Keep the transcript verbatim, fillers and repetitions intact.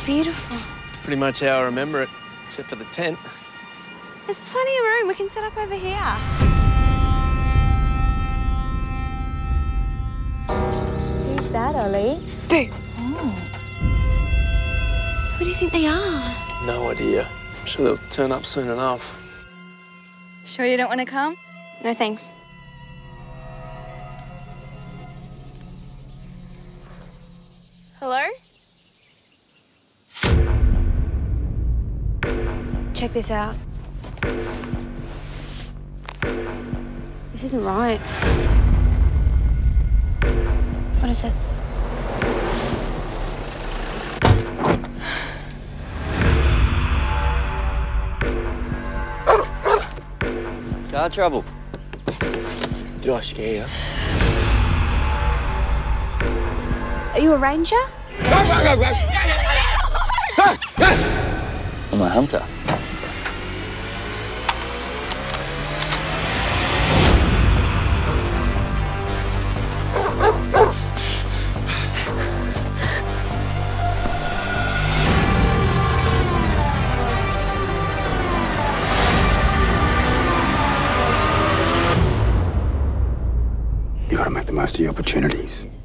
beautiful. Pretty much how I remember it, except for the tent. There's plenty of room. We can set up over here. Who's that, Ollie? Boo. Oh. Who do you think they are? No idea. I'm sure they'll turn up soon enough. Sure you don't want to come? No, thanks. Hello? Check this out. This isn't right. What is it? Car trouble. Did I scare you? Are you a ranger? I'm a hunter. You gotta make the most of your opportunities.